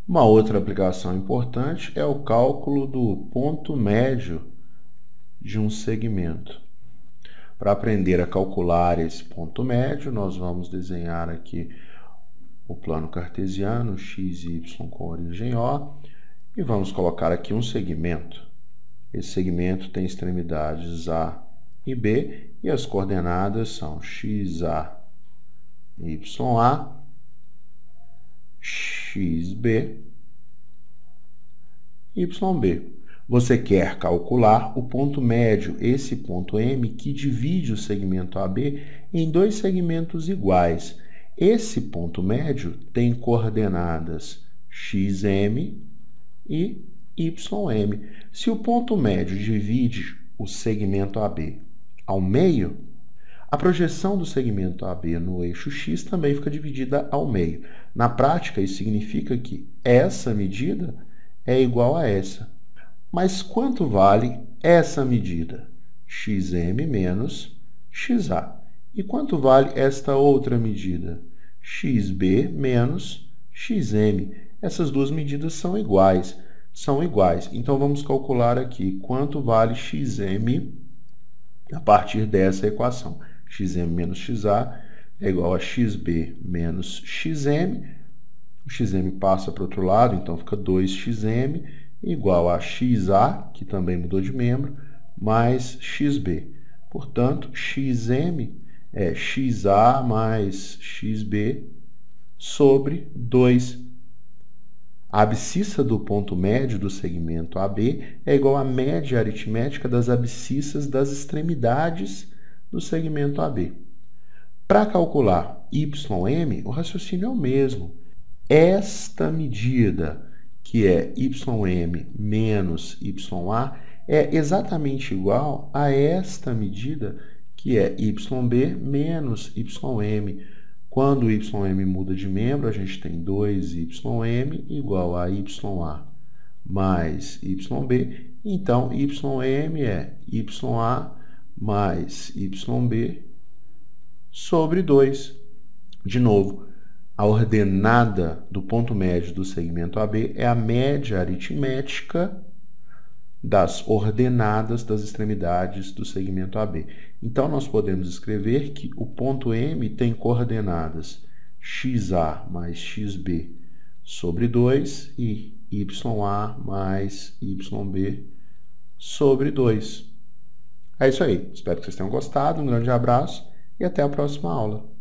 Uma outra aplicação importante é o cálculo do ponto médio de um segmento. Para aprender a calcular esse ponto médio, nós vamos desenhar aqui o plano cartesiano x e y com origem O e vamos colocar aqui um segmento. Esse segmento tem extremidades A e B e as coordenadas são xa, ya, xb, yb. Você quer calcular o ponto médio, esse ponto M, que divide o segmento AB em dois segmentos iguais. Esse ponto médio tem coordenadas xm e ym. Se o ponto médio divide o segmento AB ao meio, a projeção do segmento AB no eixo x também fica dividida ao meio. Na prática, isso significa que essa medida é igual a essa. Mas quanto vale essa medida? Xm menos xa. E quanto vale esta outra medida? Xb menos xm. Essas duas medidas são iguais. Então, vamos calcular aqui quanto vale xm a partir dessa equação. Xm menos xa é igual a xb menos xm. O xm passa para o outro lado, então fica 2xm igual a xa, que também mudou de membro, mais xb. Portanto, xm é xa mais xb sobre 2. A abscissa do ponto médio do segmento AB é igual à média aritmética das abscissas das extremidades do segmento AB. Para calcular ym, o raciocínio é o mesmo. Esta medida, que é ym menos ya, é exatamente igual a esta medida, que é yb menos ym. Quando o ym muda de membro, a gente tem 2ym igual a ya mais yb. Então, ym é ya mais yb sobre 2. De novo, a ordenada do ponto médio do segmento AB é a média aritmética das ordenadas das extremidades do segmento AB. Então, nós podemos escrever que o ponto M tem coordenadas xa mais xb sobre 2 e ya mais yb sobre 2. É isso aí. Espero que vocês tenham gostado. Um grande abraço e até a próxima aula.